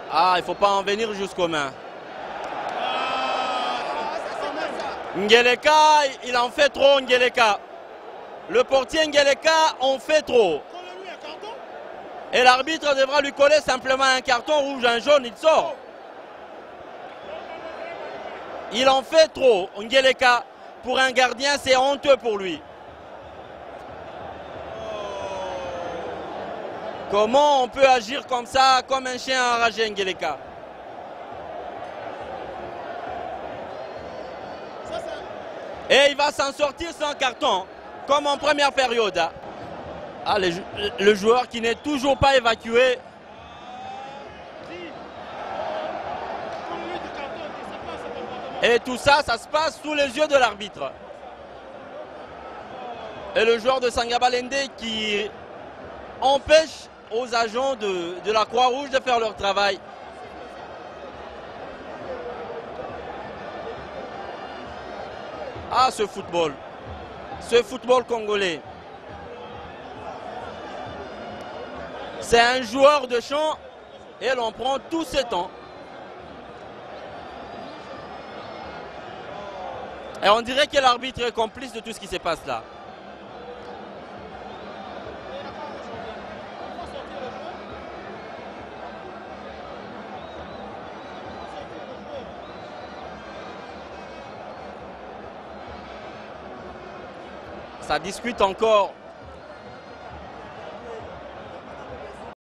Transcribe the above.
Ah, il ne faut pas en venir jusqu'aux mains. Ngeleka, il en fait trop, Ngeleka. Le portier Ngeleka en fait trop. Et l'arbitre devra lui coller simplement un carton rouge, un jaune, il sort. Il en fait trop, Ngeleka. Pour un gardien, c'est honteux pour lui. Comment on peut agir comme ça, comme un chien enragé, Ngeleka? Et il va s'en sortir sans carton, comme en première période. Ah, le joueur qui n'est toujours pas évacué. Et tout ça, ça se passe sous les yeux de l'arbitre. Et le joueur de Sangabalende qui empêche aux agents de la Croix-Rouge de faire leur travail. Ah, ce football congolais. C'est un joueur de champ et l'on prend tous ses temps. Et on dirait que l'arbitre est complice de tout ce qui se passe là. Ça discute encore